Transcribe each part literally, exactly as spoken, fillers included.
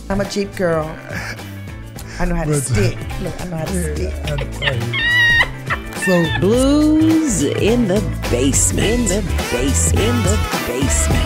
I'm a Jeep girl. I know how to But- stick. Look, I know how to stick. I- I- so Blues in the basement. In the basement. In the basement.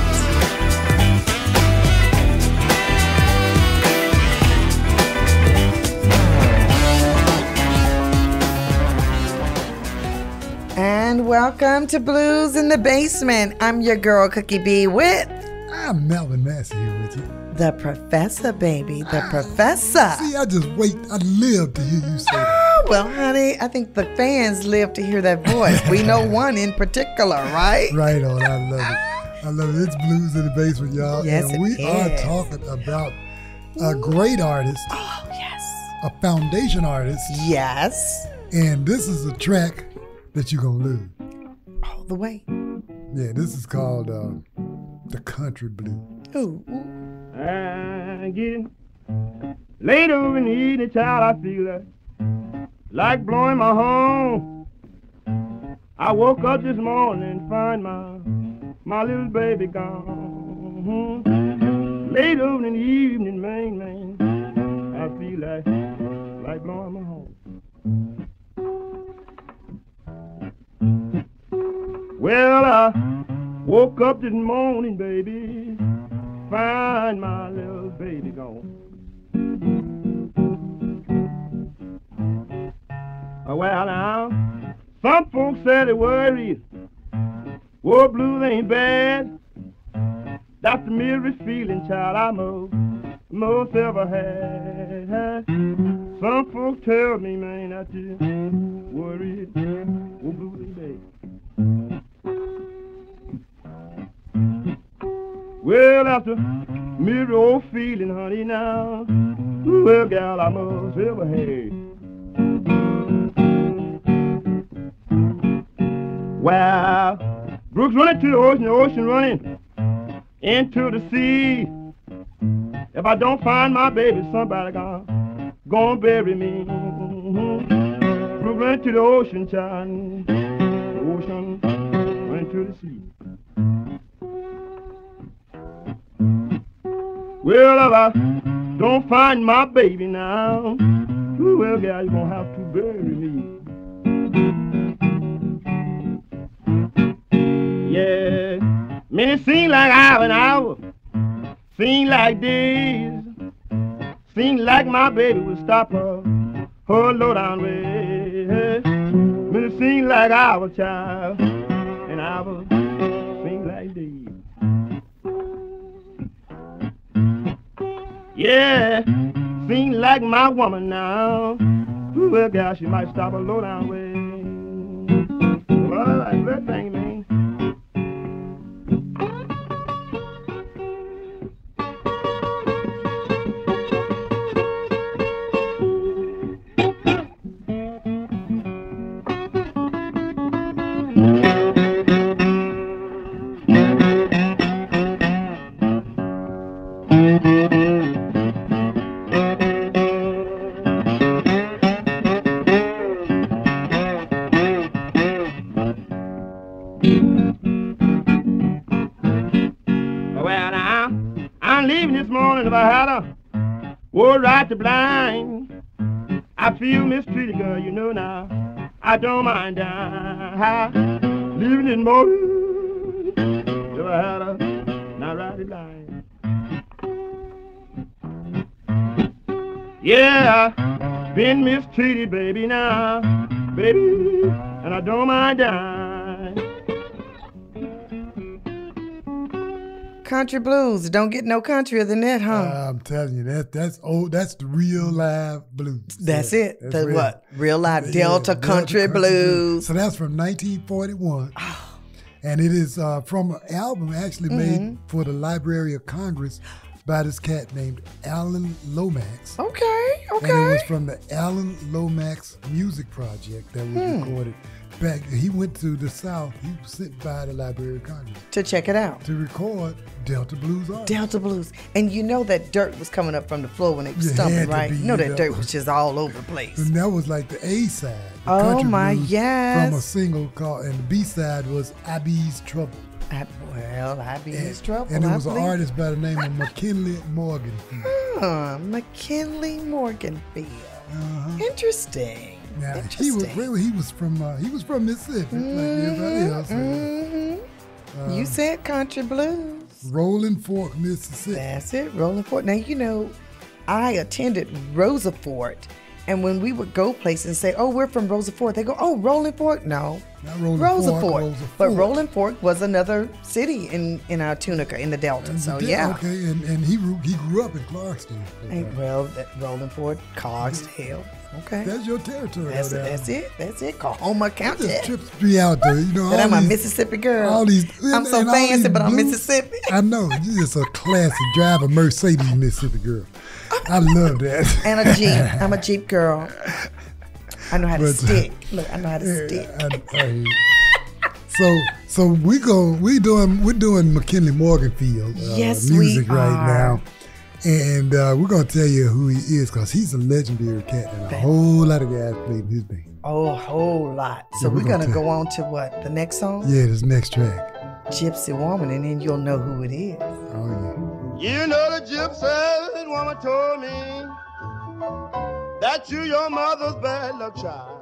And welcome to Blues in the Basement. I'm your girl, Cookie B, with I'm Melvin Massey here with you. the professor, baby. The professor. See, I just wait. I live to hear you say that. Oh, well, honey, I think the fans live to hear that voice. We know one in particular, right? Right on. I love it. I love it. It's Blues in the Basement, y'all. Yes, and it we is. are talking about a great artist, Oh, yes. a foundation artist, Yes. and this is a track that you're going to lose. All the way. Yeah, this is called uh, The Country Blues. Ooh, ooh. I'm getting late over in the evening, child. I feel like, like blowing my horn. I woke up this morning and find my my little baby gone. Mhm. Late over in the evening, man, man, I feel like like blowing my horn. Well, I woke up this morning, baby, find my little baby gone. Uh, Well, now, some folks said they worried. War blues ain't bad. That's the merest feeling, child, I most, most ever had. Some folks tell me, man, that you worried. War blues ain't bad. Well, that's a merry old feeling, honey, now. Well, gal, I must ever had. Well, brooks running to the ocean, the ocean running into the sea. If I don't find my baby, somebody gonna, gonna bury me. Mm-hmm. Brooks running to the ocean, child. The ocean running to the sea. Well, if I don't find my baby now, well, gal, you're gonna have to bury me. Yeah, man, it seems like hour and hour, seems like days, seems like my baby will stop her, her low down way. Man, it seems like hour, child, and hour, seems like days. Yeah, seems like my woman now, well, gal, she might stop her low down way. Well, I like that thing, man. Well, now, I'm leaving this morning if I had a word right to blind. I feel mistreated, girl, you know now. I don't mind dying. Leaving this morning if I had a not right to blind. Yeah, I've been mistreated, baby, now, baby, and I don't mind dying. Country blues. Don't get no countryer than that, huh? I'm telling you, that that's old. That's the real live blues. That's Yeah, it. that's The real. what? Real life Yeah, Delta Country Blues. So that's from nineteen forty-one. And it is uh, from an album actually Mm-hmm. made for the Library of Congress by this cat named Alan Lomax. Okay, And it was okay. from the Alan Lomax Music Project that was Hmm. recorded back. He went to the South. He was sitting by the Library of Congress To check it out. to record Delta Blues artists. Delta blues. And you know that dirt was coming up from the floor when they were Yeah, stumping, had to right? be, You know that you dirt know. was just all over the place. And that was like the A side. the Oh, country my, blues yes. From a single called, and the B side was Abby's Trouble. I, well, I'd be in his trouble. And there I was an believe. artist by the name of McKinley Morganfield. Huh, McKinley Morganfield. Uh-huh. Interesting. Now Interesting. he was really he was from uh, he was from Mississippi, like everybody else. Mm-hmm. Uh, You said country blues. Rolling Fork, Mississippi. That's it, Rolling Fork. Now, you know, I attended Rosa Fort, and when we would go places and say, oh, we're from Rosa Fort, they go, oh, Rolling Fork? No, Not Rolling Rosa Fork, Fort. Rosa But Fork. Rolling Fork was another city in, in our Tunica, in the Delta. So, Yeah, yeah. Okay, and, and he grew- he grew up in Clarkston. Hey, well, that Rolling Fork, Clarksdale. Okay. That's your territory. That's, over there. that's it. That's it. Kahoma County. Just trips me out there, you know. But all I'm a these- Mississippi girl. All these, I'm so and all fancy, these but I'm blues- Mississippi. I know. You're just a classic driver, Mercedes, Mississippi girl. I love that. And a Jeep. I'm a Jeep girl. I know how to But, uh, stick. Look, I know how to stick. I- I- so, so we go. We doing. We're doing McKinley Morganfield uh, Yes, we music right are. now, and uh, we're gonna tell you who he is because he's a legendary cat, and a whole lot of guys played in his band. Oh, a whole lot. So Yeah, we're we're gonna gonna tell- go on to what? The next song? Yeah, this next track. Gypsy Woman, and then you'll know who it is. Oh You know the gypsy woman told me that you your mother's bad luck child.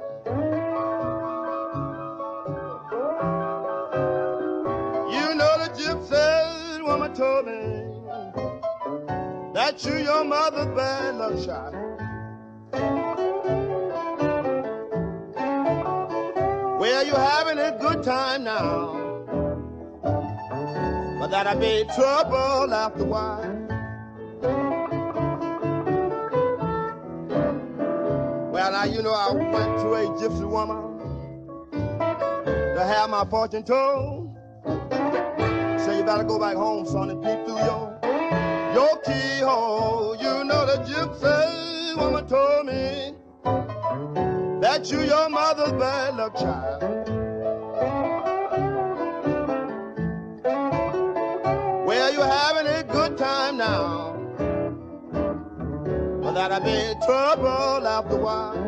You know the gypsy woman told me that you your mother's bad luck child. Well, you having a good time now, but that'll be trouble after a while. Well, now you know I went to a gypsy woman to have my fortune told. So you better go back home, son, and peep through your your keyhole. You know the gypsy woman told me that you your mother's bad luck child. Well, you having a good time now, but that'll be trouble after a while.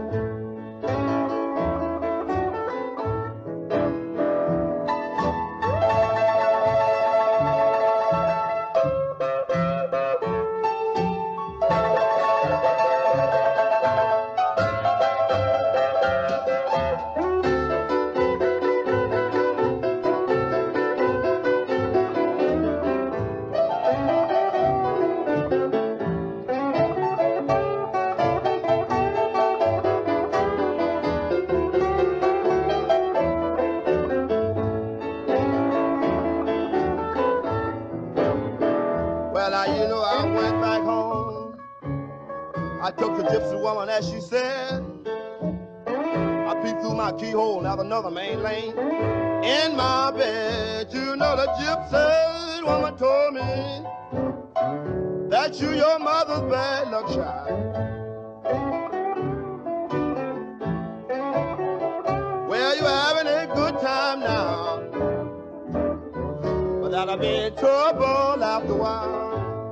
Well, now you know I went back home. I took the gypsy woman as she said. I peeped through my keyhole and have another main lane in my bed. You know the gypsy woman told me that you your mother's bad luck child. Well, you having a good time now, but that'll be trouble after a while.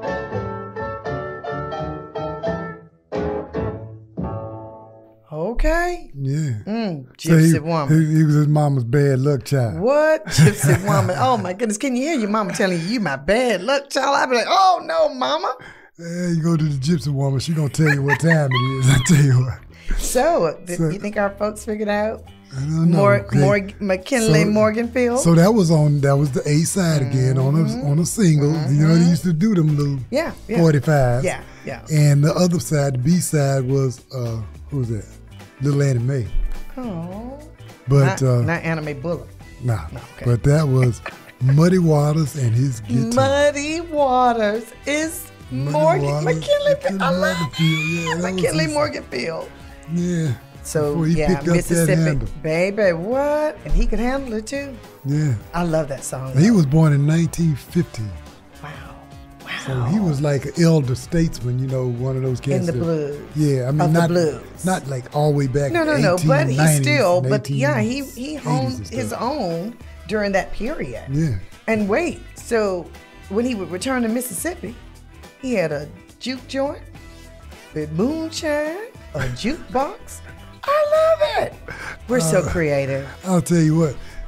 Okay. yeah. Mm, So Gypsy he, Woman. He, he was his mama's bad luck child. What? Gypsy Woman. Oh, my goodness. Can you hear your mama telling you, you my bad luck child? I'd be like, oh, no, mama. Yeah, you go to the gypsy woman, she gonna tell you what time it is. I tell you what. So, th- So- you think our folks figured out I don't know. Mor- okay. Mor- McKinley So- Morganfield? So that was on that was the A side again on a on a single. You know they used to do them little yeah, yeah. forty-fives. Yeah, yeah. And the other side, the B side was uh who was that? Little Annie Mae. Oh. But not, uh not Anime Bullock. nah. okay. But that was Muddy Waters and his guitar. Muddy Waters is Muddy Morgan Waters, McKinley. McKinley I love Morganfield, yeah, that was McKinley his- Morganfield. Yeah. So Before he yeah, picked up that Mississippi, handle. baby, what? And he could handle it too. Yeah. I love that song. He was born in nineteen fifty. wow, wow. So he was like an elder statesman, you know, one of those cats. in the that- blues. Yeah, I mean, Of the not blues. not like all the way back. No, to no, no. But he eighteen nineties still, and but yeah, he he eighties honed and his stuff. own during that period. Yeah, And wait, so when he would return to Mississippi, he had a juke joint with moonshine, a jukebox. I love it. We're so Uh, creative. I'll tell you what.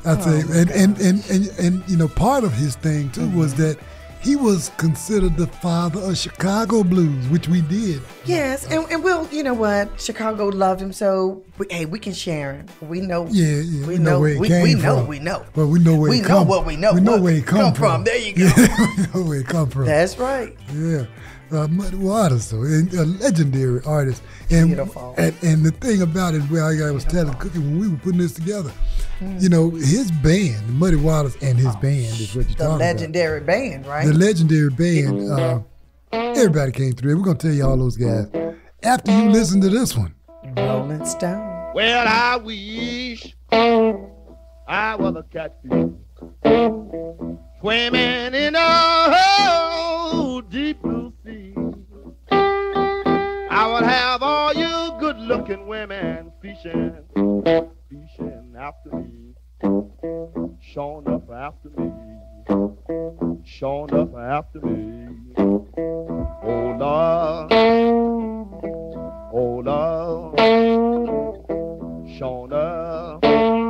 I Oh, say, my and, and, gosh. and, and, and, you know, part of his thing, too, Mm-hmm. was that he was considered the father of Chicago blues, which we did. Yes, and, and we'll, you know what? Chicago loved him, so we, hey, we can share him. We know. Yeah, yeah, we know. where it we, came we know. from. We know. Well, we know where we it know come. what we know. We know what where it come, from. There you go. Yeah, we know where it come from. That's right. Yeah. Uh, Muddy Waters, though, and a legendary artist. And, Beautiful. And, and the thing about it, well, I was telling Cookie when we were putting this together, you know, his band, Muddy Waters and his band is what you're The talking legendary band, right? about. The legendary band, uh, everybody came through. We're going to tell you all those guys. After you listen to this one. Rolling Stone. Well, I wish I was a catfish swimming in a whole deep blue sea. I would have all you good-looking women fishing, fishing after me, showing up after me, showing up after me. Oh Lord, oh Lord, showing up.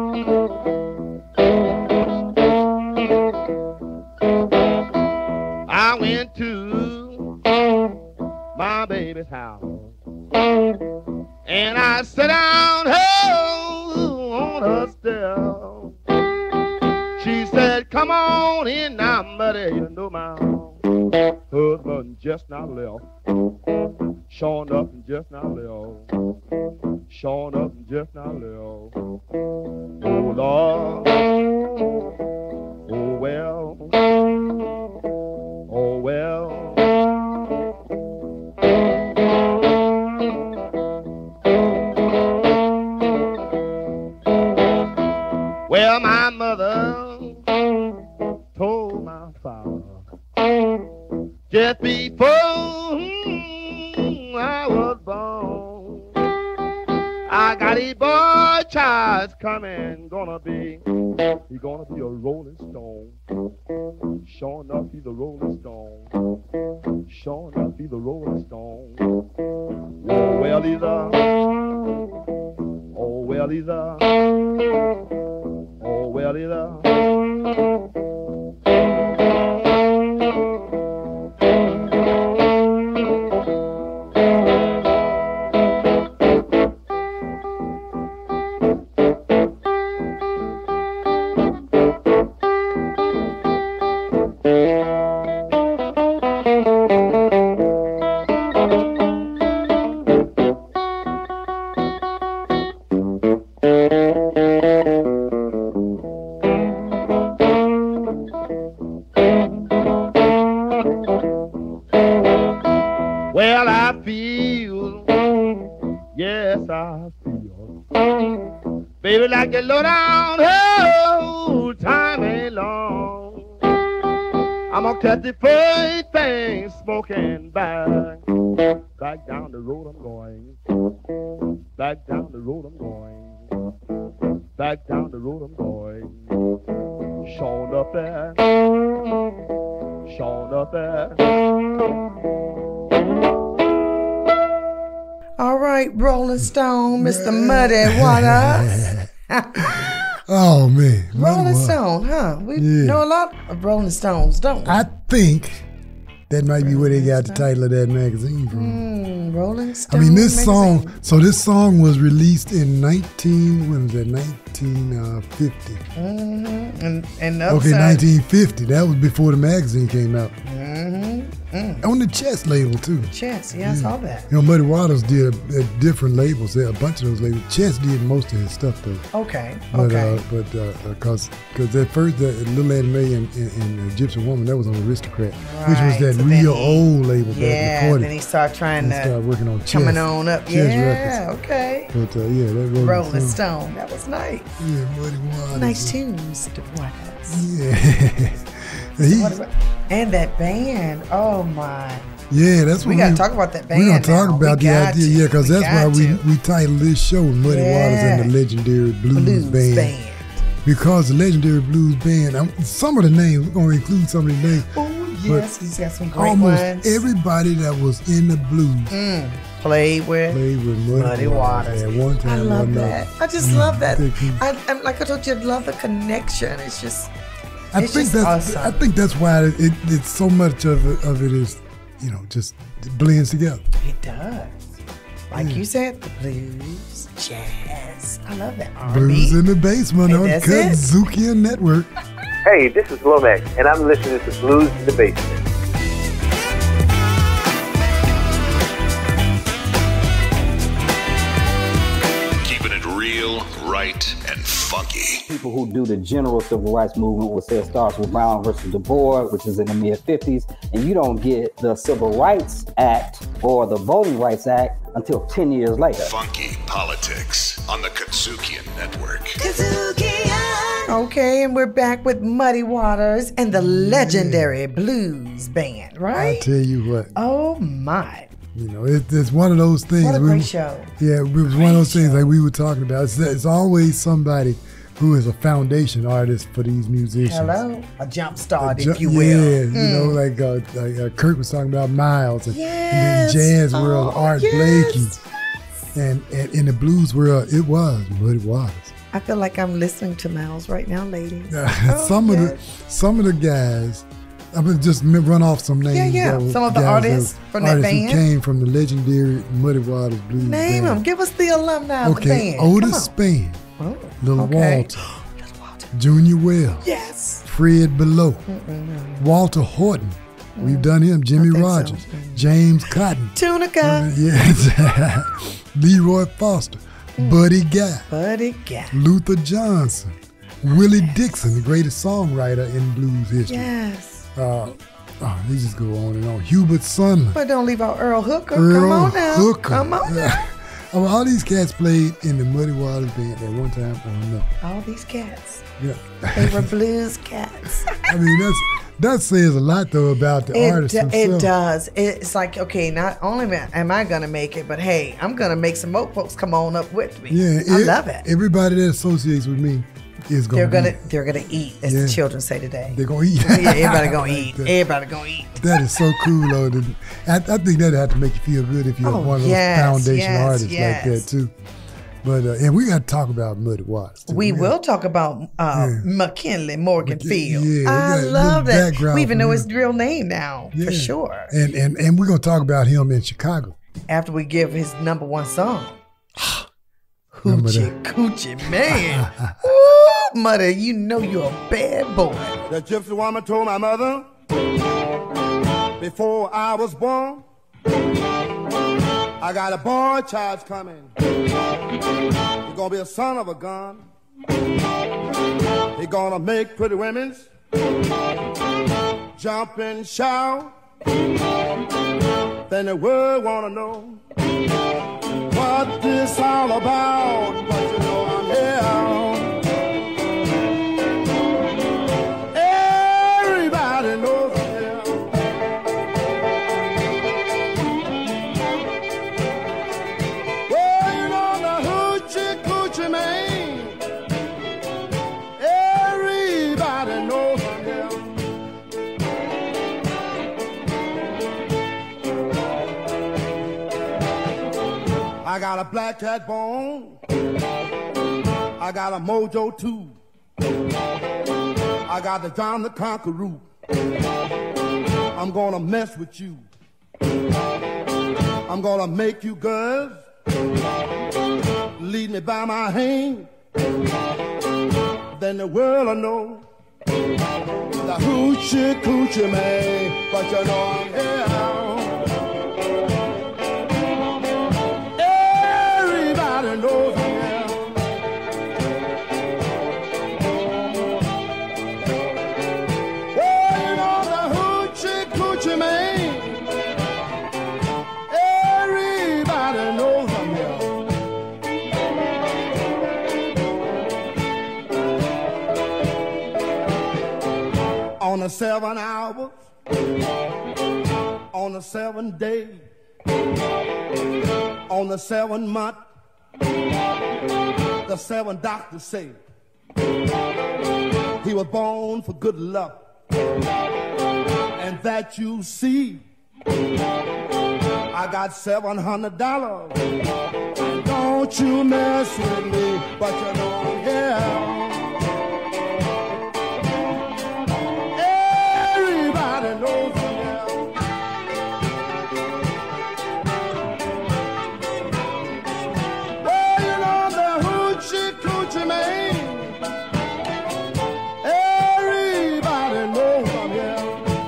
I went to my baby's house and I sat down oh, on her step. She said, come on in now, buddy, you know my husband just now left. Showing up and just now left. Showing up and just now left. Oh Lord, oh well, oh well. Well, my mother told my father just before hmm, I was born, I got a boy child coming, gonna be, he gonna be a rolling stone. Sure enough, he's a rolling stone. Sure enough, he's a rolling stone. Oh, well, he's a, oh, well, he's a, oh, well, he's a. Well, I feel, yes, I feel, baby, like the low down, oh, time ain't long. I'm gonna catch the first thing smoking back, back down the road I'm going, back down the road I'm going, back down the road I'm going. Showing up there, showing up there. All right, Rolling Stone, Mister Muddy Waters. Oh, man. Rolling Muddy Waters. Stone, huh? We Yeah. know a lot of Rolling Stones, don't we? I think that might be where they got the title of that magazine from. Mm, Rolling I Stone. mean, this magazine. song, so this song was released in nineteen, when was that, nineteen fifty. Mm-hmm. And, and the Okay, upside- nineteen fifty. That was before the magazine came out. Mm-hmm. Mm. On the Chess label, too. Chess, yeah, I saw that. You know, Muddy Waters did a, a different labels. There, a bunch of those labels. Chess did most of his stuff, though. Okay, But, okay. uh, but uh, cause, cause at first, the Little Annie Mae and, and, and Egyptian Woman, that was on Aristocrat, which was Right, that so then real he- old label yeah, back in the then he forties. started trying And to started working on Chess. coming on up. Chess Yeah, records. okay. But uh, yeah, that Rolling, Rolling Stone. Stone, that was nice. Yeah, Muddy Waters. Nice tunes, the Waters. Yeah. He- What about- and that band, oh my. yeah, that's We what gotta we, talk about that band We're gonna talk now. about We the got idea, to. yeah, because We that's why got we, to. we titled this show Muddy Waters and the Legendary Blues, Blues Band. band. Because the Legendary Blues Band, um, some of the names, we're gonna include some of the names. Oh yes, he's got some great Almost ones. everybody that was in the blues Mm. played with, played with Muddy, Muddy Waters. At one time, I love one that. night. I just love that. Mm, I, I, like I told you, I love the connection. It's just, I it's think just that's. awesome. I think that's why it, it, it's so much of it, of it is, you know, just it blends together. It does. Like Yeah. you said, the blues, jazz. I love that. R and B. Blues in the Basement Hey, on that's it. KUDZUKIAN Network. Hey, this is Lomax, and I'm listening to Blues in the Basement. Keeping it real, right, and funky. People who do the general civil rights movement would say it starts with Brown versus Du Bois, which is in the mid fifties, and you don't get the Civil Rights Act or the Voting Rights Act until ten years later. Funky politics on the KUDZUKIAN Network. Okay, and we're back with Muddy Waters and the legendary blues band, I right? tell you what, Oh my. you know, it, it's one of those things. What a we- great show. Yeah, it was one of those things like we were talking about. It's, it's always somebody who is a foundation artist for these musicians. Hello? A jump start, Ju- if you will. Yeah, Mm. you know, like, uh, like uh, Kurt was talking about Miles, and, Yes. and then jazz world, Oh, Art yes. Blakey, and, and in the blues world, it was Muddy Waters. I feel like I'm listening to Miles right now, ladies. Oh, some of the yes. some of the guys, I'm gonna just m- run off some names. Yeah, yeah. of Some of the guys artists from that artists band. who came from the legendary Muddy Waters blues Name band. them. Give us the alumni of the Okay, band. Otis Come Spann, on. Oh, Little okay. Walter, Junior Wells, Yes. Fred Below, Walter Horton. We've done him. Jimmy think so. Rogers, James Cotton. Tunica. Yes. Leroy Foster, Buddy Guy, Buddy Guy. Luther Johnson, Willie Dixon, the greatest songwriter in blues history. Yes. Uh, oh, they just go on and on. Hubert Sundman, But don't leave out Earl Hooker. Earl Come on now. Hooker. Come on now. Oh, all these cats played in the Muddy Waters band at one time or another. All these cats. Yeah. They were blues cats. I mean, that's that says a lot though about the It, artist do- himself. it does. It's like, okay, not only am I going to make it, but hey, I'm going to make some more folks come on up with me. Yeah, I it- love it. Everybody that associates with me is They're gonna. gonna be- they're gonna eat, as Yeah. the children say today. They're gonna eat. Yeah, everybody gonna eat. That- Everybody gonna eat. That is so cool, though. that- I, I think that had to make you feel good if you're Oh, one of those yes, foundation yes, artists yes. like that too. But uh, and we got to talk about Muddy Waters. Too. We got- will talk about uh, Yeah. McKinley Morgan McKin- Field. yeah, we I got a love little that. background We even from know him. his real name now, Yeah. for sure. And and and we're gonna talk about him in Chicago. After we give his number one song, Remember Hoochie Coochie Man. Ooh, mother, you know you're a bad boy. The gypsy woman told my mother before I was born, I got a boy child coming. He's gonna be a son of a gun. He's gonna make pretty women's jump and shout. Then the world wanna know what this all about. But you know I'm here. Everybody knows I'm here. Well, you know the hoochie coochie man. Everybody knows I'm here. I got a black cat bone. I got a mojo too. I got the John the Conqueror. I'm gonna mess with you. I'm gonna make you girls lead me by my hand. Then the world will know the hoochie coochie man. But you know I'm here. Everybody knows I'm here. Well, you know the hoochie coochie man. Everybody knows I'm here. On the seven hours, on the seven day, on the seven month, the seven doctors say he was born for good luck, and that you see I got seven hundred dollars. Don't you mess with me, but you don't care. Everybody knows me now. Well, you know the hoochie coochie man. Everybody knows I'm here.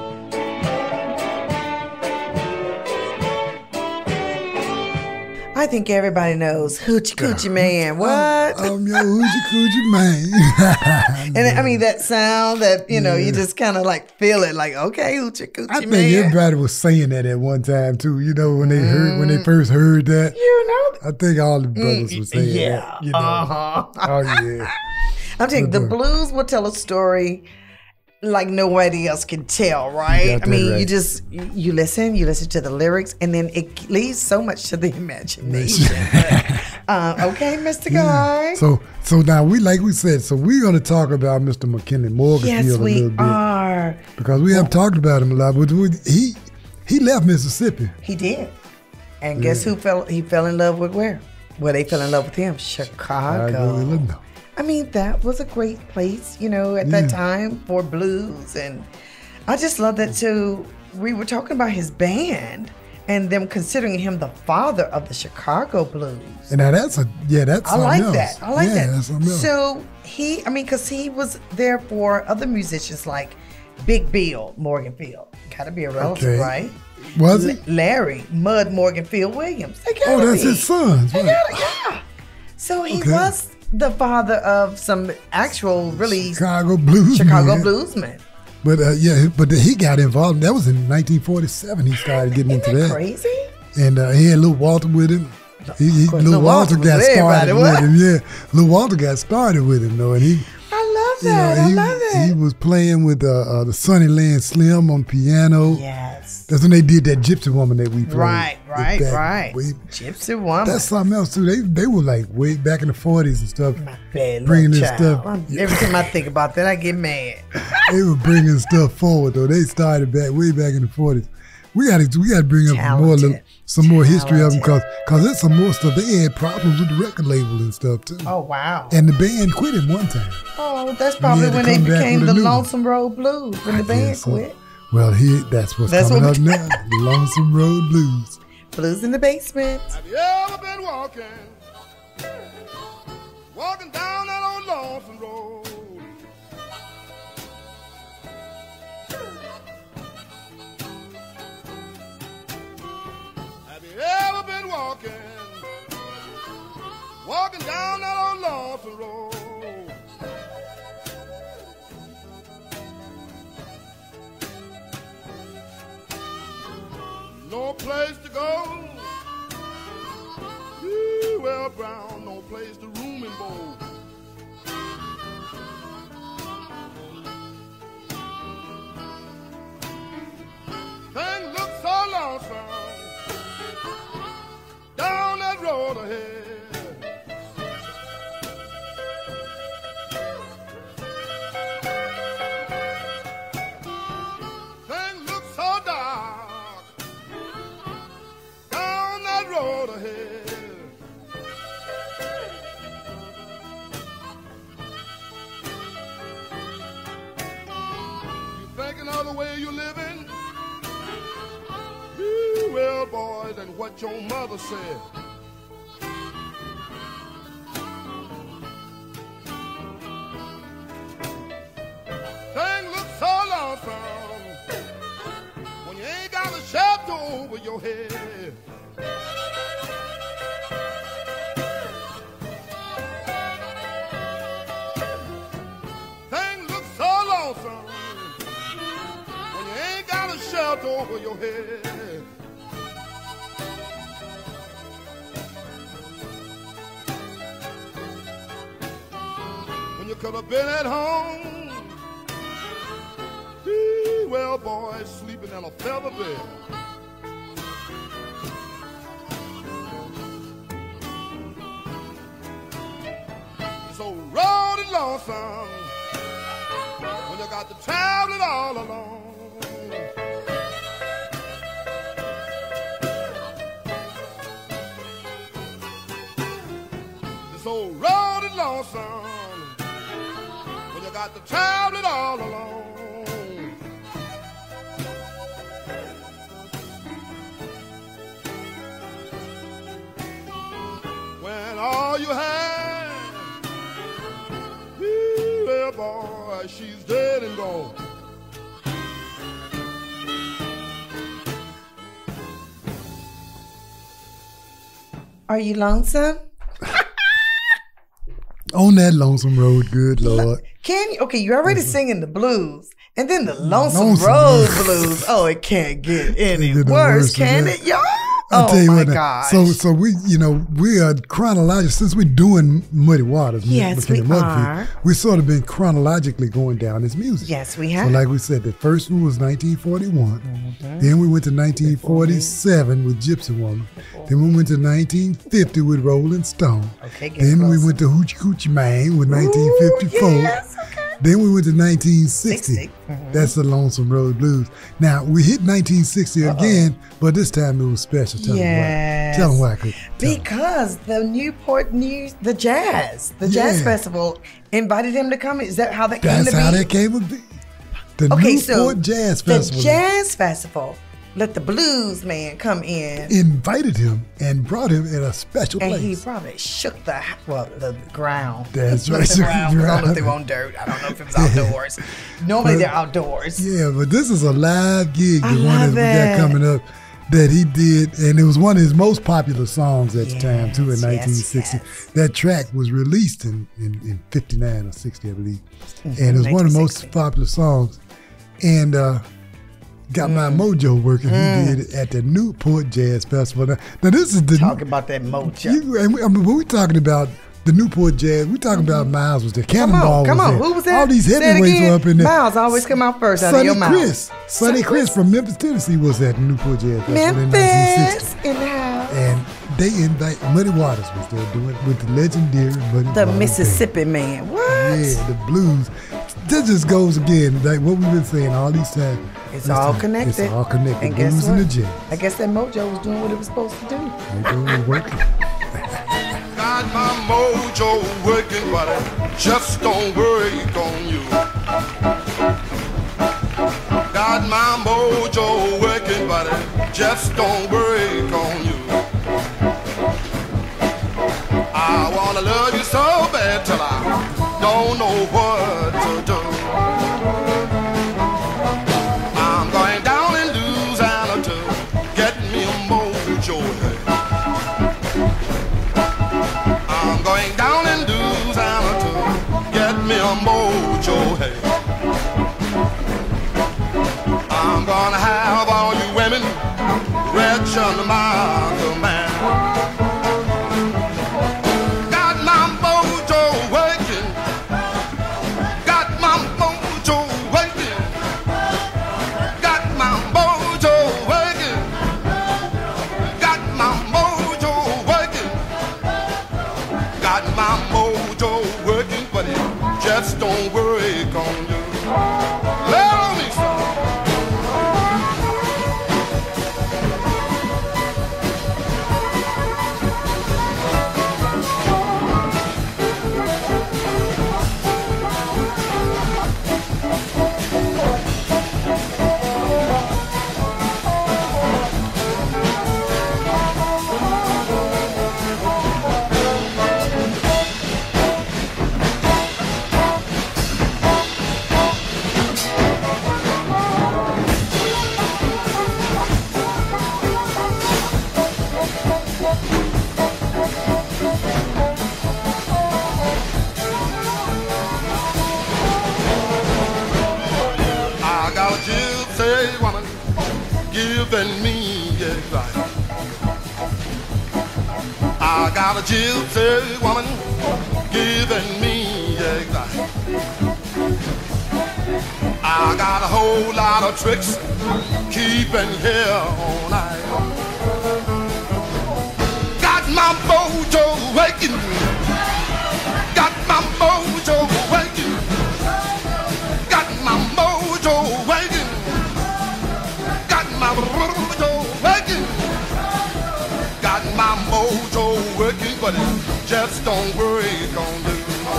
I think everybody knows Hoochie Coochie Man. What? I'm, I'm your Hoochie Coochie Man. And I mean that sound that, you know, yeah. you just kind of like feel it like, okay, Hoochie Coochie I think Man. everybody was saying that at one time too, you know, when they mm. heard when they first heard that. You know. I think all the brothers mm, were saying yeah. that. You know. Uh-huh. Oh yeah. I'm telling you, the blues will tell a story like nobody else can tell, right? I mean, right. you just, you listen, you listen to the lyrics, and then it leaves so much to the imagination. but, uh, okay, Mister Yeah. Guy. So, so now we, like we said, so we're going to talk about Mister McKinley Morganfield yes, a little bit. are. Because we have talked about him a lot, but we, he he left Mississippi. He did. And yeah. guess who fell, he fell in love with where? Well, they fell in love with him, Chicago. Chicago, Illinois. I mean, that was a great place, you know, at yeah. that time for blues. And I just love that, too. We were talking about his band and them considering him the father of the Chicago blues. And now that's a, yeah, that's I like else. that. I like yeah, that. That's something else. So he, I mean, because he was there for other musicians like Big Bill Morganfield. Got to be a relative, okay. right? Was it? L- Larry Mud Morganfield Williams. They gotta oh, that's be. his sons. They gotta, yeah. So he okay. was the father of some actual really Chicago blues Chicago bluesmen. But uh, yeah, but he got involved. That was in nineteen forty-seven. He started getting Isn't into that. that. Crazy. And uh, he had Lil Walter with him. He, he, Lil, Lil Walter, Walter got started with him. Yeah, Lil Walter got started with him though, and he. I love that. You know, he, I love it. He was playing with uh, uh, the Sunnyland Slim on piano. Yes. That's when they did that Gypsy Woman that we played. Right, right, that, right. We, Gypsy Woman. That's something else too. They they were like way back in the forties and stuff. My bad bringing this child. stuff. I'm, every time I think about that, I get mad. They were bringing stuff forward though. They started back way back in the forties. We got to we got to bring up Talented. more some more Talented. history of them because because there's some more stuff. They had problems with the record label and stuff too. Oh wow! And the band quit at one time. Oh, that's probably when they became the Lonesome Road Blues when I the band so. quit. Well, here that's what's that's coming what up now. The Lonesome Road Blues. Blues in the Basement. Have you ever been walking, walking down that old Lonesome Road? Have you ever been walking, walking down that old Lonesome Road? No place to go. Ooh, well, Brown, no place to room and board. Things look so lonesome down that road ahead. Things look so dark down that road ahead. You thinking of the way you're living? Ooh, well, boys, and what your mother said. Things look so lonesome when you ain't got a shelter over your head. Things look so lonesome when you ain't got a shelter over your head. When you could have been at home, ooh, well, boys, sleeping in a feather bed. So road and lonesome when you got to travel it all alone. so road and lonesome when you got to travel it all alone. When all you have, well, boy, she's dead and gone. Are you lonesome? On that lonesome road, good Lord. Can you? Okay, you're already singing the blues. And then the Lonesome, Lonesome Road Blues. Blues. Oh, it can't get any Can't get no worse, worse than can that. it, y'all? I'll Oh tell you my what. now, gosh. So, so we, you know, we are chronological since we're doing Muddy Waters. Yes, McKinney we Mudfield, are. We've sort of been chronologically going down his music. Yes, we So, have. like we said, the first one was nineteen forty-one. Mm-hmm. Then we went to nineteen forty-seven with Gypsy Woman. Then we went to nineteen fifty with Rolling Stone. Okay, get Then we close. went to Hoochie Coochie Man with nineteen fifty-four. yes, okay. Then we went to nineteen sixty. sixty. Mhm. That's the Lonesome Road Blues. Now, we hit nineteen sixty Uh-oh. again, but this time it was special. Tell Yes. them why. Tell them why. Cook. Tell 'em. Because the Newport News, the Jazz, the Jazz Yeah. Festival invited him to come. Is that how that came That's to be? how that came to be. The Okay, Newport so Jazz the Festival Jazz Festival let the blues man come in, invited him and brought him in a special and place. he probably shook the well the ground. That's Shook right, the shook the ground. I don't know if ground. they were on dirt. I don't know if it was outdoors. Normally But- they're outdoors. Yeah, but this is a live gig, I the one that love we it. got coming up that he did, and it was one of his most popular songs at the time too in Yes, yes, nineteen sixty. yes. That track was released in, in, in fifty-nine or sixty, I believe. Mhm, And it was one of the most nineteen sixty. popular songs. And uh, got my mojo working. Mm. He did it at the Newport Jazz Festival. Now, now this is the Talk about that mojo. you, and we, I mean, when we talking about the Newport Jazz, we talking about Miles was there, Come Cannonball on, come was on. there. Who was that? All these Say it heavyweights again. were up in there. Miles always come out first out of Sonny your mouth. Chris, Sonny Chris from Memphis, Tennessee was at the Newport Jazz Festival in nineteen sixty. Memphis in the house. And they invite Muddy Waters was there doing with the legendary Muddy The Waters Mississippi man. What? Band. Yeah, the blues. This just goes again, like what we've been saying all these times. It's This all time, connected. It's all connected. And guess Blues what? and the jazz. I guess that mojo was doing what it was supposed to do. Mojo was working. Got my mojo working, but it just don't work on you. Got my mojo working, but it just don't work on you. I wanna love you so bad till I don't know what to do. I'm going down in Louisiana to get me a mojo. I'm going down in Louisiana to get me a mojo. Hey, I'm gonna have all you women rich under my command. Got my mojo working. Got my mojo working. Got my mojo working. Got my mojo working. Got my mojo working, but it just don't work on you. Let me stop. I got a gypsy woman giving me advice. I got a gypsy woman giving me advice. I got a whole lot of tricks keeping here all night. Got my mojo waking. Got my mojo waking. Got my mojo waking. Got my mojo waking. Got my mojo working, but it just don't worry, gon' do.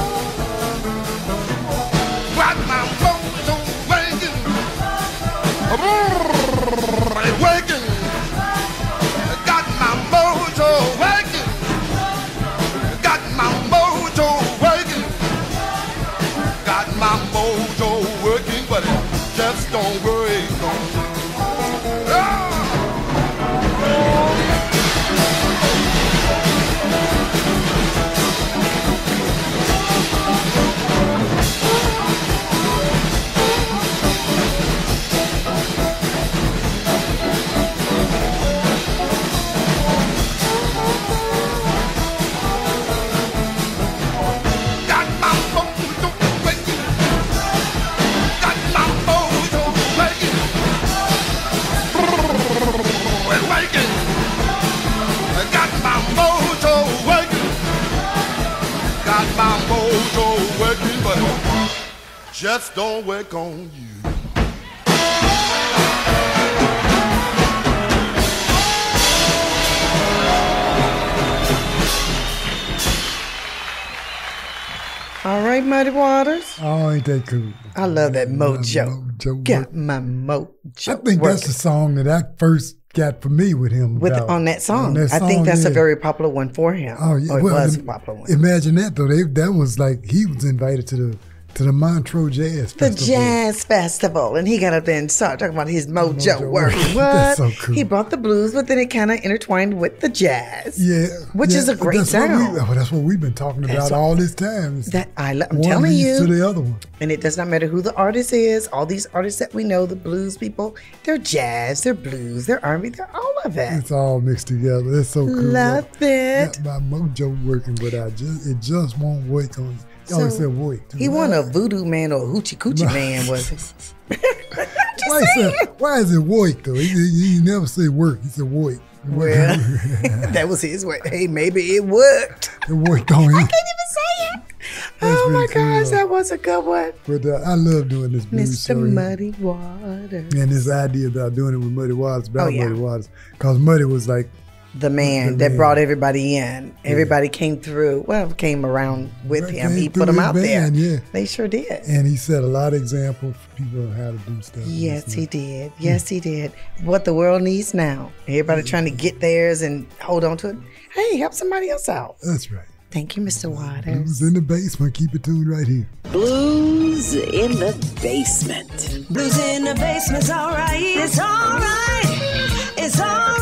Got my mojo waking, waking. Got my mojo waking, got my mojo waking, got my mojo working, but it just don't worry, gon' do. Just don't work on you. All right, Muddy Waters. Oh, ain't that cool? I love that mojo. mojo got my mojo. I think working. That's the song that I first got for me with him. With about, on that song, on that song I think that's yeah. a very popular one for him. Oh yeah, oh, it well, was a popular one. Imagine that though. They, that was like he was invited to the. To the Montreux Jazz the Festival. The Jazz Festival. And he got up there and started talking about his mojo, mojo work. What? That's so cool. He brought the blues, but then it kind of intertwined with the jazz. Yeah. Which yeah, is a great that's sound. What we, oh, that's what we've been talking about that's all this time. That I, I'm one telling you. to the other one. And it does not matter who the artist is. All these artists that we know, the blues people, they're jazz, they're blues, they're R and B, they're all of it. It's all mixed together. That's so cool. Love it. Got my mojo working, but I just it just won't work on So always said wait. He wasn't a voodoo man or a hoochie coochie man, was he? why, is it, why is it work though? He, he, he never said work. He said work. Well, that was his way. Hey, maybe it worked. It worked on him. I can't even say it. That's oh my cool. gosh, that was a good one. But uh, I love doing this blues Mister show. Muddy Waters. And this idea about doing it with Muddy Waters, about oh, yeah. Muddy Waters, because Muddy was like the man the that man. brought everybody in. Everybody yeah. came through. Well, came around with him. He put them out band, there. Yeah. They sure did. And he set a lot of examples for people on how to do stuff. Yes, he did. Yes, he did. What the world needs now. Everybody yeah. trying to get theirs and hold on to it. Hey, help somebody else out. That's right. Thank you, Mister Waters. Blues in the basement. Keep it tuned right here. Blues in the basement. Blues in the basement's all right. It's all right. It's all right.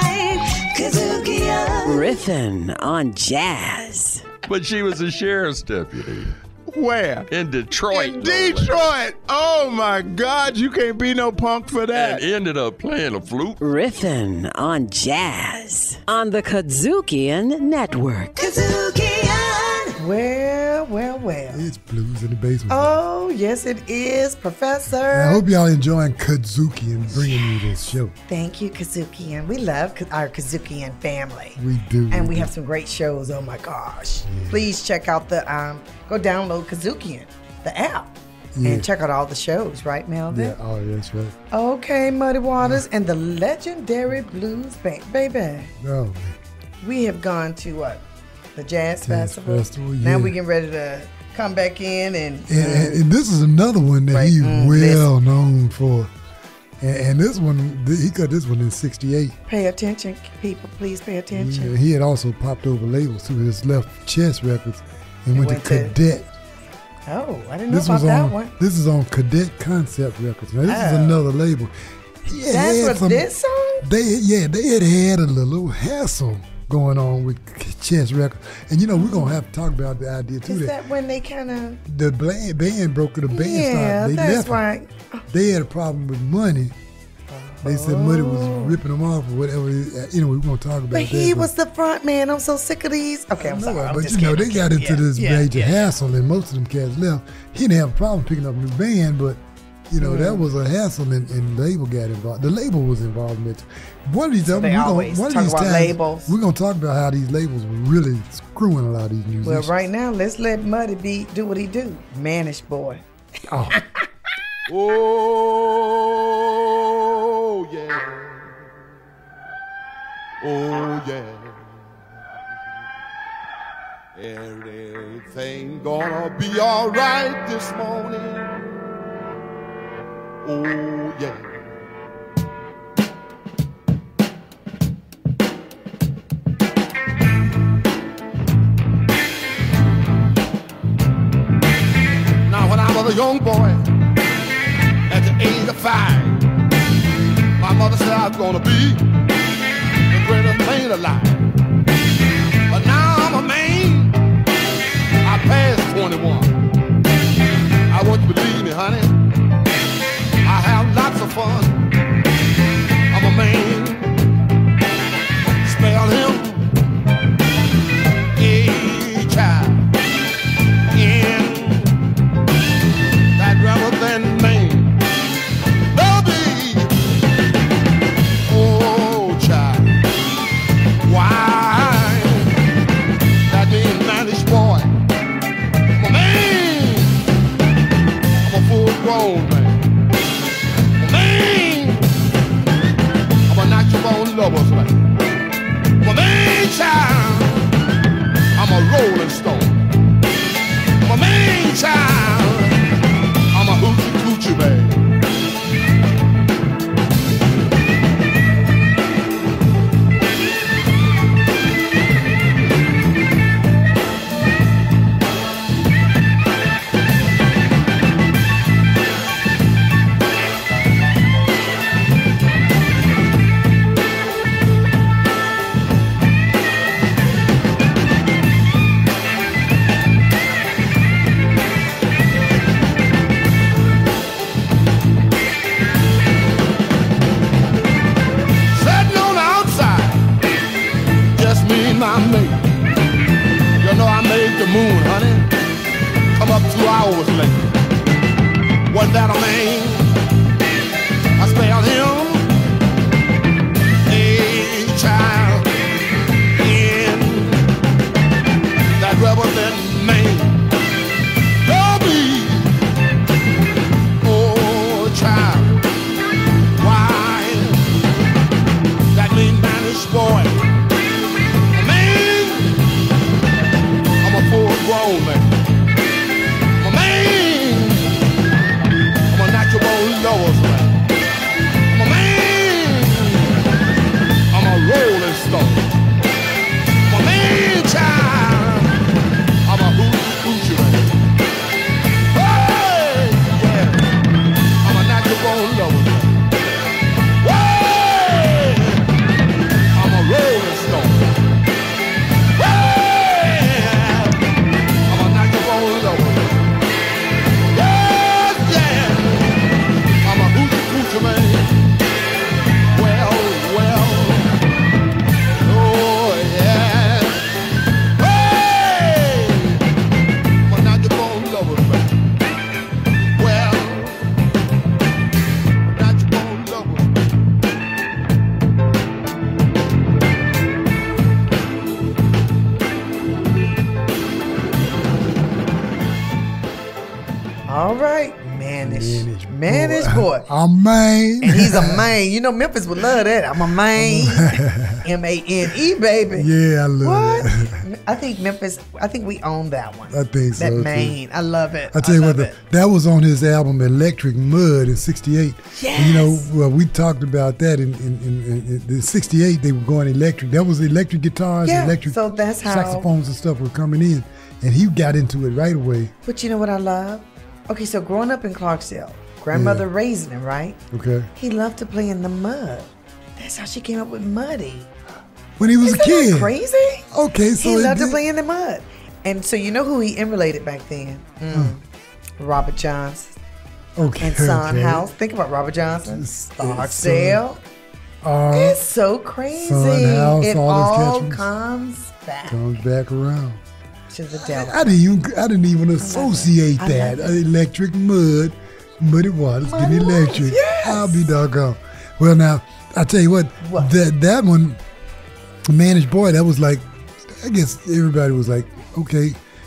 KUDZUKIAN. Riffing on jazz. But she was a sheriff's deputy. Where? In Detroit. In Detroit. Oh my God, you can't be no punk for that. And ended up playing a flute. Riffing on jazz on the KUDZUKIAN Network. KUDZUKIAN. Well, well, well. It's Blues in the Basement. Oh, yes, it is, Professor. I hope y'all enjoying KUDZUKIAN bringing you this show. Thank you, KUDZUKIAN. We love our KUDZUKIAN family. We do. And we, we do. have some great shows. Oh, my gosh. Yeah. Please check out the, um, go download KUDZUKIAN, the app. Yeah. And check out all the shows, right, Melvin? Yeah, oh, that's right. Okay, Muddy Waters yeah. and the legendary blues band, baby. Oh, man. We have gone to what? The Jazz, Jazz Festival. Festival yeah. Now we getting ready to come back in and... And, and, and this is another one that right. he's mm, well this. known for. And, and this one, he got this one in sixty-eight. Pay attention, people. Please pay attention. Yeah, he had also popped over labels to his left chest records and went, went to Cadet. Oh, I didn't know this about was that on, one. This is on Cadet Concept Records. Now, this oh. is another label. He That's what some, this song? They, yeah, they had had a little hassle going on with Chess Records. And, you know, we're going to have to talk about the idea, too. Is that, that when they kind of... The band, band broke, the band yeah, started. They that's left right. They had a problem with money. They said Muddy was ripping them off or whatever. You know, we're going to talk about but that. He but he was the front man. I'm so sick of these. Okay, I'm sorry. I'm but, just you know, kidding. they got into yeah, this yeah, major yeah. hassle, and most of them cats left. He didn't have a problem picking up a new band, but, you know, mm. that was a hassle, and, and the label got involved. The label was involved in it. One of these, so we're gonna, one of talk these about times, labels. We're going to talk about how these labels were really screwing a lot of these musicians. Well, right now, let's let Muddy be do what he do. Manish boy. Oh. Oh, yeah. Oh, yeah. Everything gonna be all right this morning. Oh, yeah. Now, when I was a young boy, at the age of five, my mother said I was gonna be the greatest man alive. But now I'm a man. I passed twenty-one. I want you to believe me, honey. I have lots of fun. I'm a man. Spell him A child in that rather than man. Baby, oh child, why? That means managed boy. I'm a man. I'm a full grown man. I'm a man. I'm a natural born lover's man. I'm a man child. I'm a rolling stone. I'm a man child. I'm a hoochie coochie man. My mate. You know I made the moon, honey. Come up two hours late. Wasn't that a man? I spelled him a child in that rebel than man. Don't be, oh child. Why? That mean managed boy. Grown man. I'm a man. I'm a natural born lover's man. I'm a man. I'm a rolling stone. I'm a man child. I'm a hoochie coochie man. Hey, yeah. I'm a natural born lover's man. Hey, I'm a rolling stone. Well, well, oh yeah. Hey, I'm not your bone lover, man. Well, I'm not your bone lover. All right. Manish. Manish boy. I'm man. And he's a man. You know Memphis would love that. I'm a man. M A N E, baby. Yeah, I love what? it. I think Memphis, I think we own that one. I think so. That too. Maine. I love it. I tell I you what, the, that was on his album Electric Mud in sixty-eight. Yes. And, you know, well, we talked about that in, in, in, in, in sixty-eight. They were going electric. That was electric guitars, yeah, electric so that's how, saxophones and stuff were coming in. And he got into it right away. But you know what I love? Okay, so growing up in Clarksdale, grandmother yeah. raising him, right? Okay. He loved to play in the mud. That's how she came up with Muddy. When he was Isn't a kid. That crazy? Okay, so he loved did. to play in the mud. And so you know who he emulated back then? Mm. Mm. Robert Johnson. Okay. And Son okay. House. Think about Robert Johnson. Clarksdale. Uh, it's so crazy. Son House, it all, all those comes back. Comes back around. To the devil. I, I didn't even I didn't even associate that. Electric mud, muddy waters, give me electric. Yes. I'll be doggone. Well, now I tell you what, what? that that one, Manish Boy, that was like, I guess everybody was like, okay,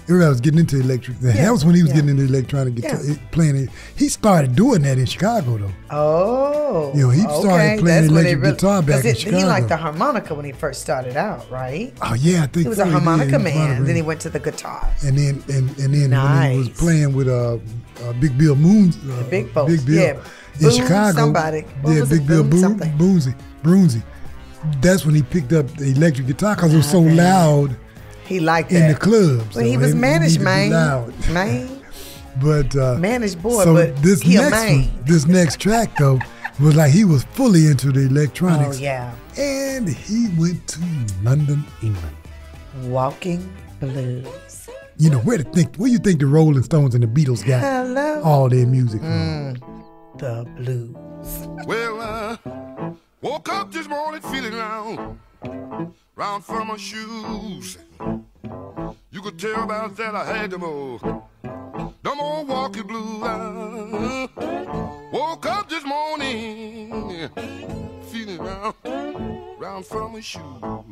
everybody was getting into electric. Yeah. That was when he was yeah. getting into electronic guitar, yeah. playing it. He started doing that in Chicago, though. Oh. You know, he started okay. playing That's electric really, guitar back it, in Chicago. He liked the harmonica when he first started out, right? Oh, yeah, I think he was so. a harmonica he man. Then he went to the guitar. And then, and, and then nice. when he was playing with uh, uh, Big Bill Moons. Uh, the big folks. Big Bill Yeah. in Boom Chicago. Somebody. What yeah, was Big it? Bill Boom Boom, Boomsy. Brunsey. That's when he picked up the electric guitar because it was so loud. He liked in that. the clubs. Well, so he was managed, man. Loud. Man. But uh, managed boy, so but this he next a man. One, this next track though was like he was fully into the electronics. Oh yeah. And he went to London, England. Walking Blues. You know where to think? Where you think the Rolling Stones and the Beatles got Hello. all their music from? Mm, the blues. Well, I uh, woke up this morning feeling round, round from my shoes. You could tell about that I had them all, them old walking blues. I woke up this morning feeling round, round from my shoes.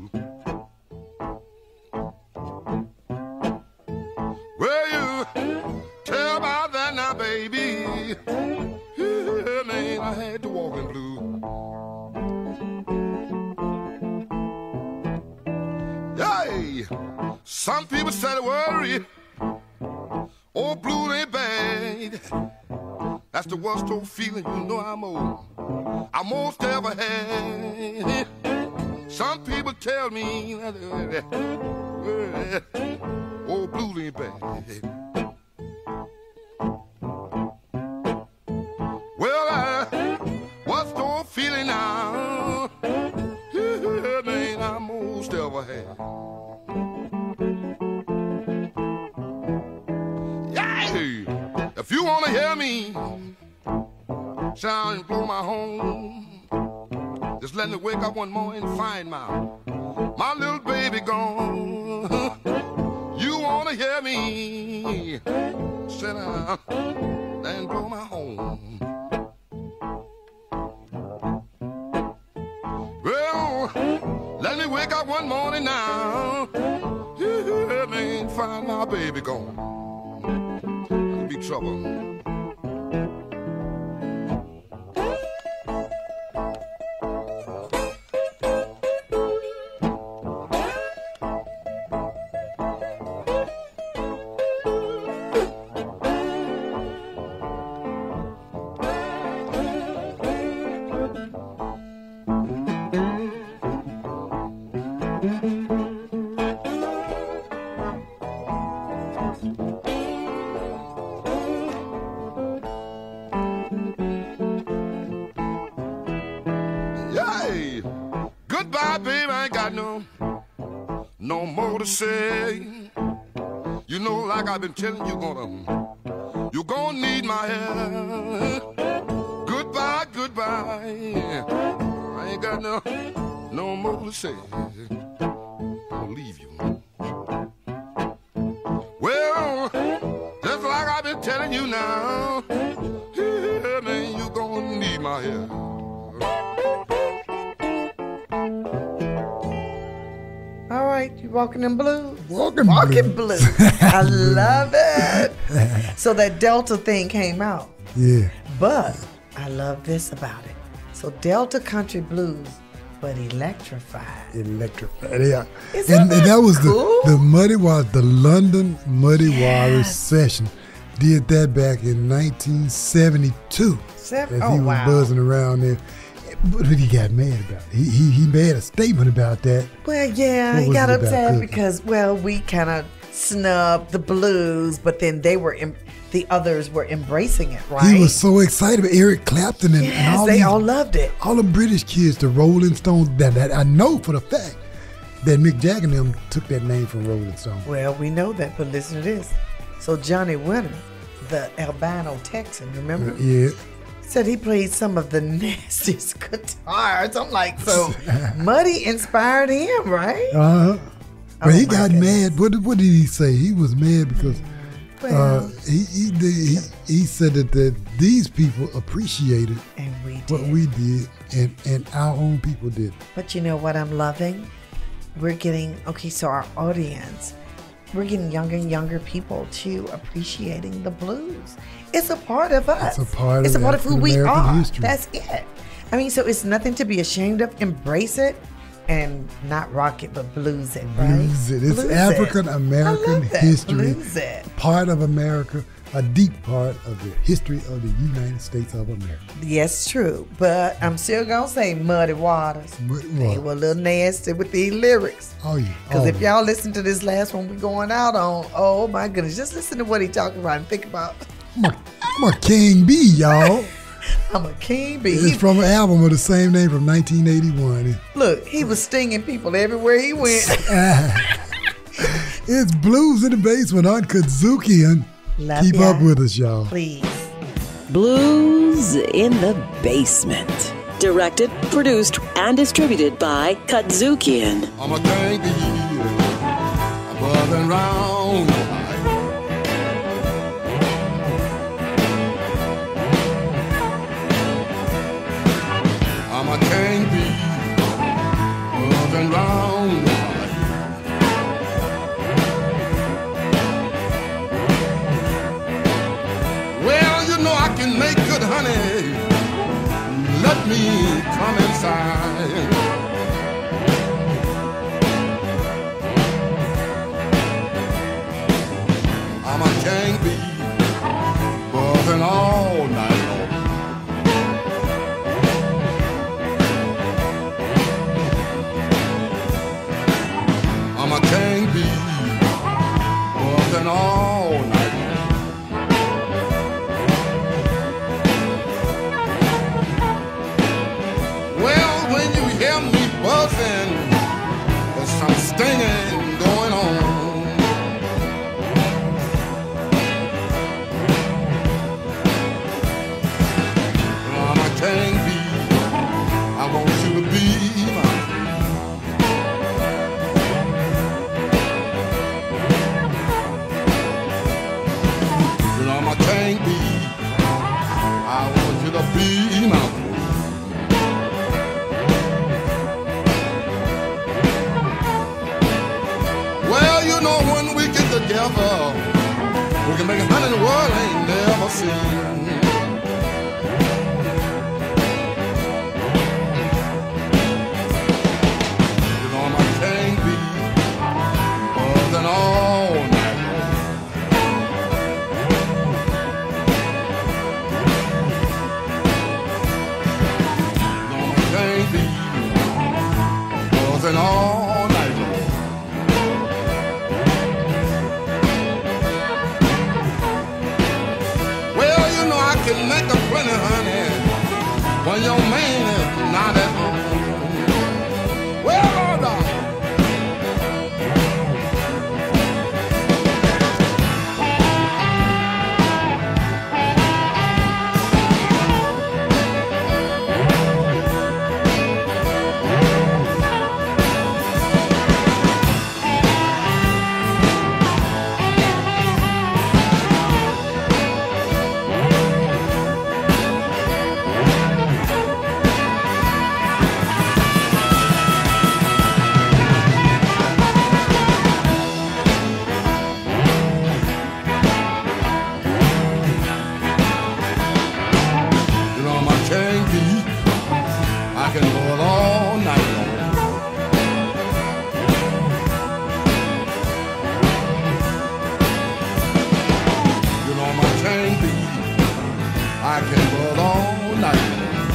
Well, you tell about that now, baby. Yeah, man, I had the walking blues. Hey, some people say to worry, oh, blue ain't bad. That's the worst old feeling, you know I'm old. I most ever had. Some people tell me that oh, blue ain't bad. Well, I what's the old feeling now? Yeah, man, I most ever had. Yeah, if you wanna hear me sound and blow my horn, just let me wake up one morning and find my my little baby gone. You wanna hear me sit down and blow my horn. Well, let me wake up one morning now. Yeah, man, find my baby gone. That'll be trouble. Goodbye, babe, I ain't got no, no more to say. You know, like I've been telling you, gonna, you gonna need my help. Goodbye, goodbye. I ain't got no, no more to say. I'll leave you. Well, just like I've been telling you now, yeah, man, you gonna need my help. All right, you walking in blues? Walking, walking blues. blues. I love it. So that Delta thing came out. Yeah. But I love this about it. So Delta Country Blues, but electrified. Electrified, yeah. Isn't and, that and that was cool? the the Muddy Waters, the London Muddy Yes. Waters session. Did that back in nineteen seventy-two. Seven? As Oh, he was wow. buzzing around there. But he got mad about it. He, he, he made a statement about that. Well, yeah, What he was got it about, upset Cookie? because, well, we kind of snubbed the blues, but then they were, em- the others were embracing it, right? He was so excited. Eric Clapton and, Yes, and all they these, all loved it. all the British kids, the Rolling Stones. That, that I know for the fact that Mick Jagger and them took that name from Rolling Stone. Well, we know that, but listen to this. So Johnny Winter, the albino Texan, remember? Yeah. Said he played some of the nastiest guitars. I'm like, so Muddy inspired him, right? Uh huh. But Oh, he my got goodness. mad. What, did- what did he say? He was mad because Well, uh, he, he, did, he he said that, that these people appreciated and we did. what we did, and, and our own people did. But you know what I'm loving? We're getting, okay, so our audience, we're getting younger and younger people to appreciating the blues. It's a part of us. It's a part it's of a part of who we African American are. history. That's it. I mean, so it's nothing to be ashamed of. Embrace it and not rock it, but blues it, right? Blues it. It's Blues African American history. Blues it. Part of America, a deep part of the history of the United States of America. Yes, true. But I'm still going to say Muddy Waters. Muddy They Waters. were a little nasty with these lyrics. Oh, yeah. Because oh, if y'all listen to this last one we're going out on, oh my goodness, just listen to what he talking about and think about. I'm a, I'm a King B, y'all. I'm a King B. It's from an album of the same name from nineteen eighty-one. Look, he was stinging people everywhere he went. It's Blues in the Basement on KUDZUKIAN. Love Keep ya. up with us, y'all. Please. Blues in the Basement. Directed, produced, and distributed by KUDZUKIAN. I'm a King B, above and round. I'm a King B, above and round. Well, you know I can make good honey. Let me come inside. I'm a King B, buzzing all night long. I'm a King B, buzzing all night long. Well, when you hear me buzzing, there's some stinging going on. I'm a King B, I want you to be my You know I'm a King B, I want you to be my Well, you know when we get together, we can make a honey the world ain't never seen. You know I'm a King B, buzzing all night long. You know I'm a King B, buzzing all night long. Well, you know I can make a plenty, honey, when your man is not at home. Well, Lord, darling. You know I'm a King B, I can go it all night long. You know I'm a King B, I can go it all night long.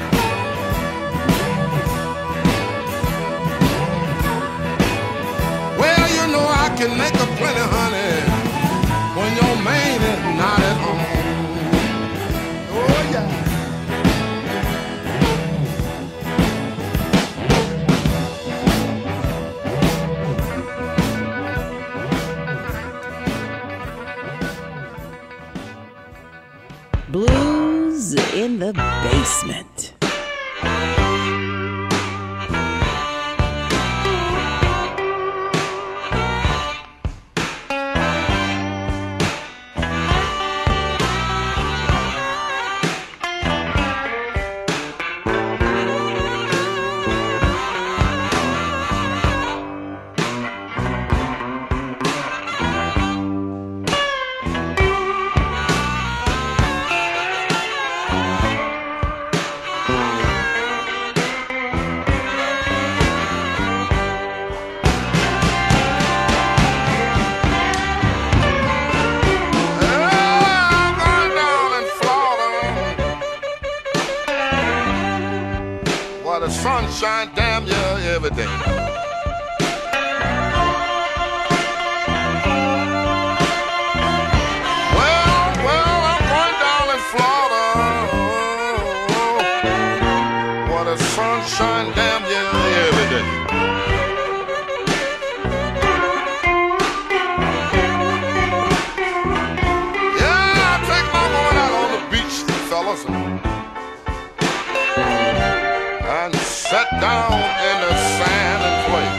Well, you know I can make a plenty, honey, when your man is not at home. Oh, yeah. Blues in the Basement. sunshine damn yeah every day. Well, well, I'm going down in Florida, where the sunshine damn yeah every day. Yeah, I take my woman out on the beach, fellas, and sit down in the sand and play.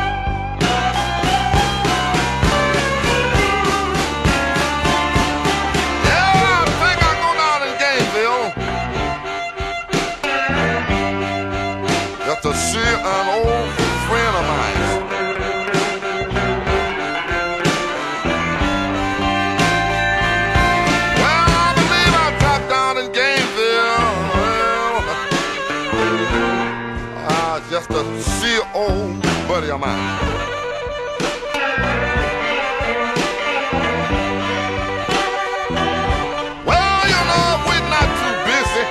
Yeah, I think I go down in Gainesville just to see an old friend of mine. Well, I believe I dropped down in Gainesville, well, just to see an old buddy of mine. Well, you know, if we're not too busy,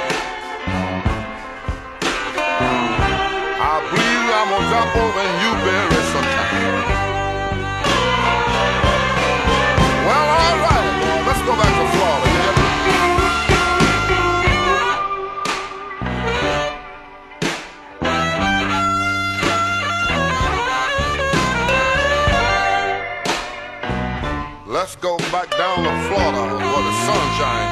I believe I'm gonna drop over in Newberry sometime. Well, all right, let's go back to Florida. You hear me? Let's go back down to Florida where the sun shines.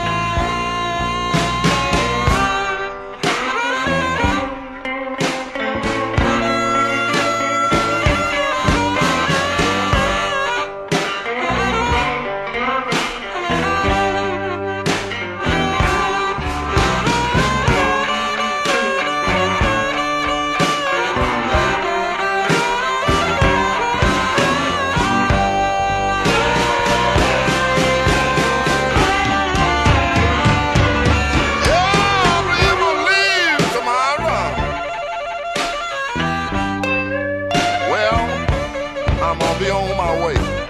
Be on my way.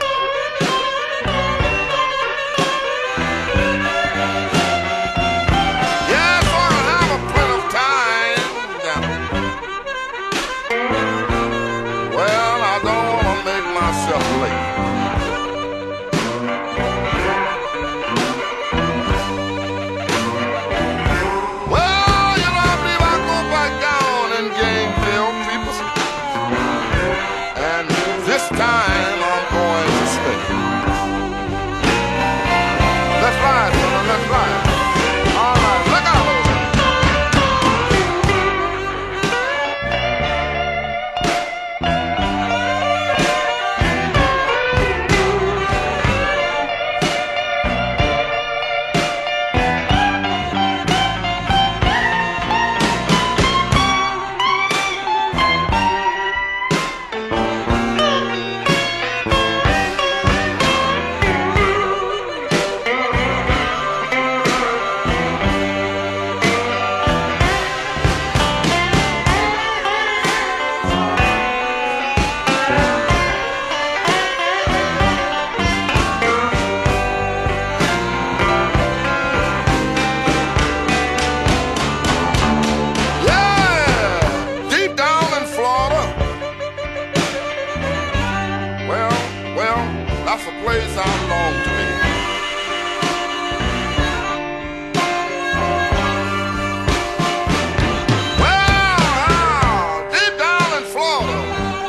Yes, I'll have a plenty of time. Well, I don't want to make myself late. Well, you know, I believe I go back down in Gainesville, people. And this time I'm going to stay. Let's ride, brother, let's ride. All right, look out. That's a place I long to be. Well, deep down in Florida,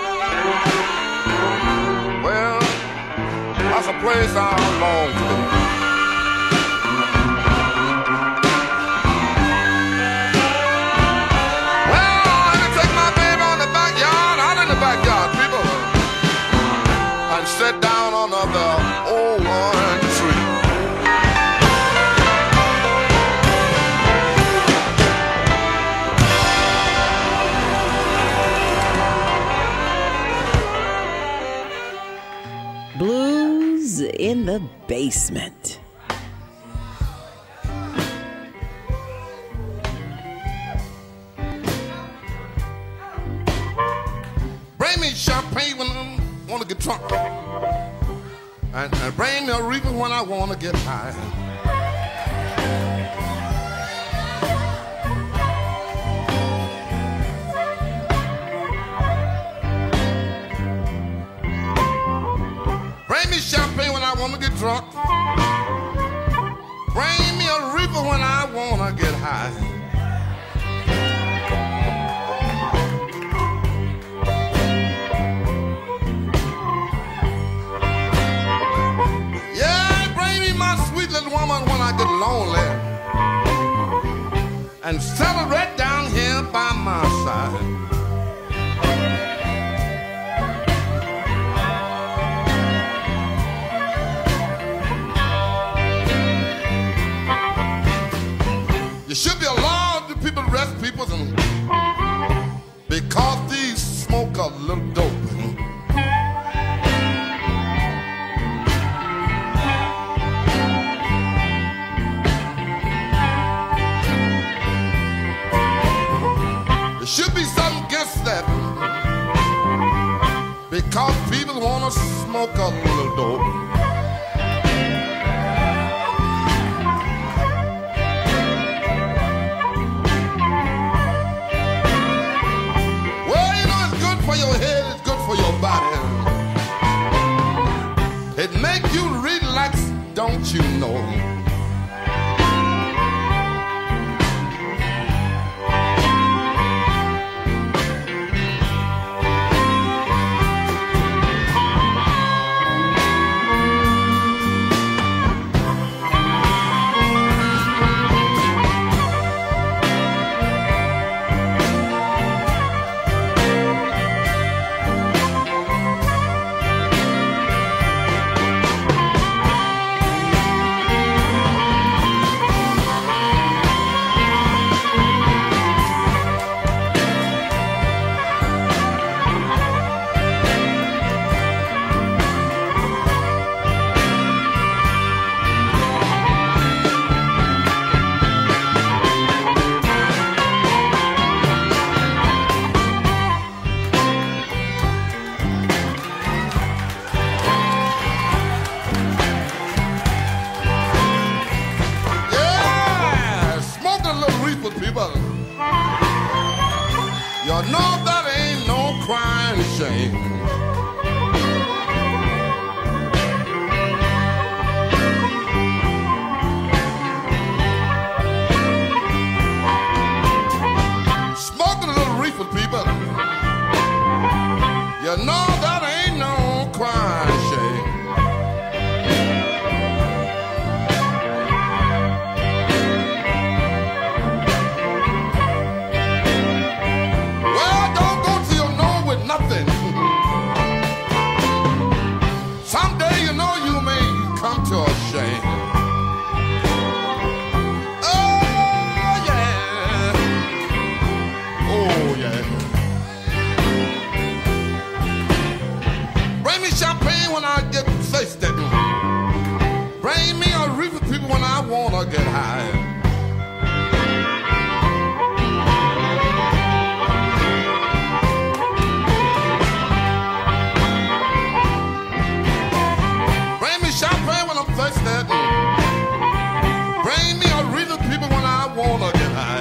well, that's a place I long to be. Well, let me take my baby on the backyard, out in the backyard, people, and sit down on the old one tree. Blues in the basement. Bring me champagne when I want to get drunk. And, and bring me a reaper when I want to get high. wanna get drunk. Bring me a reaper when I wanna get high. Yeah, bring me my sweet little woman when I get lonely. And settle right down here by my side. You should be allowed to people arrest people and because these smoke a little dope. There should be something against that because people want to smoke a little dope. For your head, it's good for your body. It make you relax, don't you know? You know that ain't no crying shame. Smoking a little reefer, people. You know that ain't no crying shame. Nothing. Someday you know you may come to a shame. Oh yeah. Oh yeah. Bring me champagne when I get thirsty. Bring me a reefer, people, when I wanna get high. Bring me a reason, people, when I wanna get high.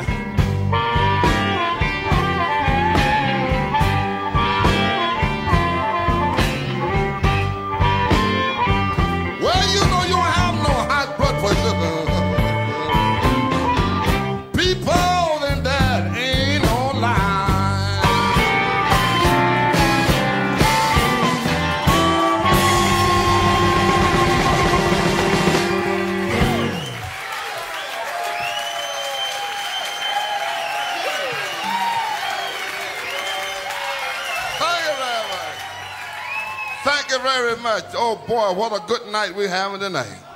Well, you know you don't have no high blood pressure. People, then that ain't no lie. Thank you very much. Oh boy, what a good night we're having tonight.